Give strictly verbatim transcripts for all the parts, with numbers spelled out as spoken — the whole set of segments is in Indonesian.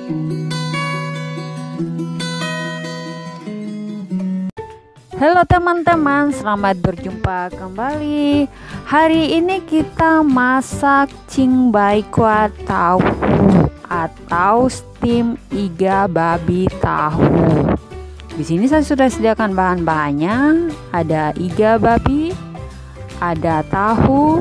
Halo teman-teman, selamat berjumpa kembali. Hari ini kita masak cingbai kuah tahu atau steam iga babi tahu. Di sini saya sudah sediakan bahan-bahannya. Ada iga babi, ada tahu,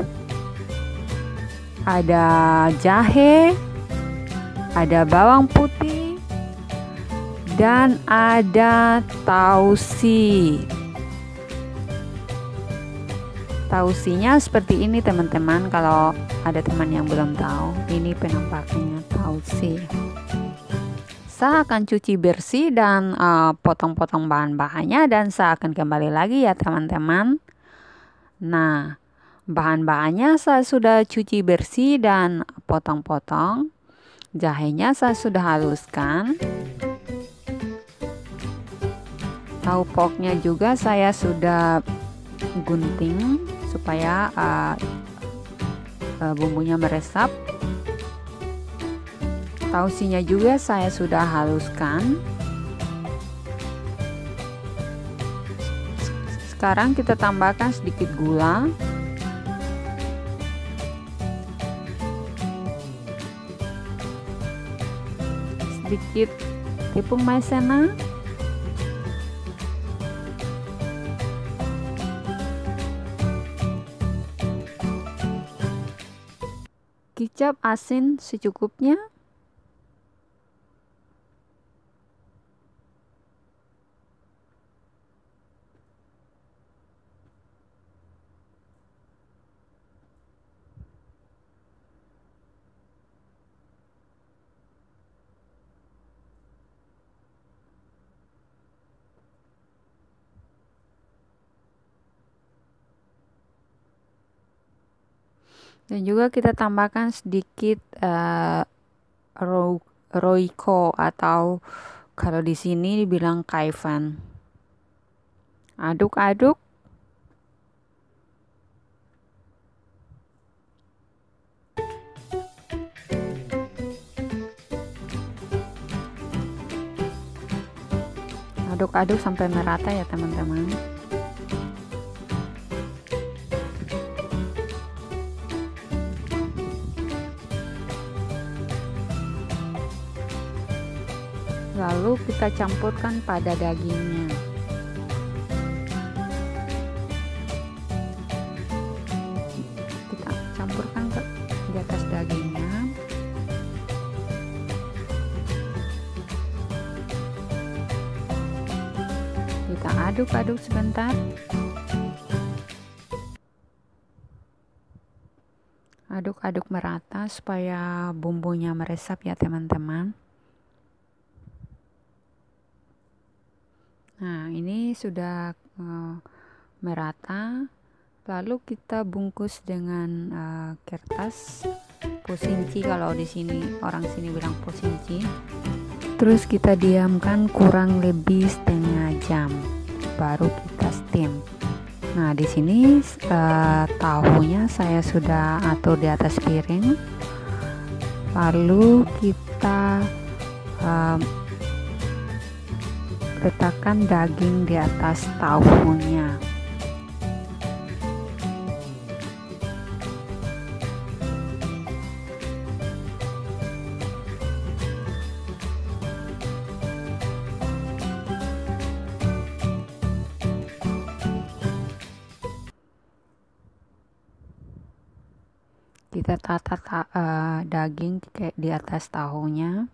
ada jahe, ada bawang putih, dan ada tausi. Tausinya seperti ini teman-teman. Kalau ada teman yang belum tahu, ini penampakannya tausi. Saya akan cuci bersih dan uh, potong-potong bahan-bahannya, dan saya akan kembali lagi ya teman-teman. Nah, bahan-bahannya saya sudah cuci bersih dan potong-potong. Jahenya saya sudah haluskan. Tahu poknya juga saya sudah gunting supaya uh, uh, bumbunya meresap. Tausinya juga saya sudah haluskan. Sekarang kita tambahkan sedikit gula, sedikit tepung maizena, kecap asin secukupnya, dan juga kita tambahkan sedikit uh, ro roiko atau kalau di sini dibilang kaivan. Aduk-aduk. Aduk-aduk sampai merata ya teman-teman. Lalu kita campurkan pada dagingnya. Kita campurkan ke di atas dagingnya. Kita aduk-aduk sebentar. Aduk-aduk merata supaya bumbunya meresap ya teman-teman. Nah, ini sudah uh, merata. Lalu kita bungkus dengan uh, kertas posinci, kalau di sini orang sini bilang posinci. Terus kita diamkan kurang lebih setengah jam, baru kita steam. Nah, di sini uh, tahunya saya sudah atur di atas piring. Lalu kita uh, letakkan daging di atas tahunya. Kita tata ta, uh, daging kayak di atas tahunya.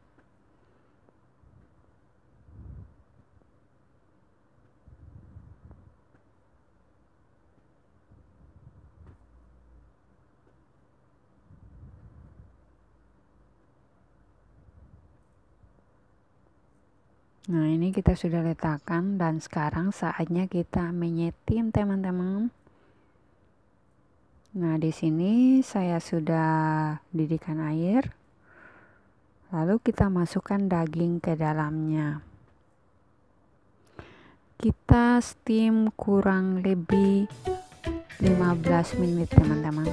Nah, ini kita sudah letakkan, dan sekarang saatnya kita menyetim teman-teman. Nah, di sini saya sudah didihkan air. Lalu kita masukkan daging ke dalamnya. Kita steam kurang lebih lima belas menit teman-teman.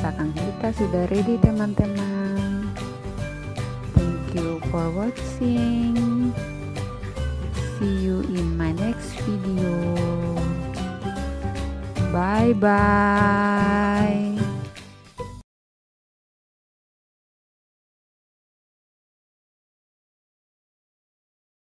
masakan kita sudah ready teman-teman. Thank you for watching. See you in my next video. Bye bye.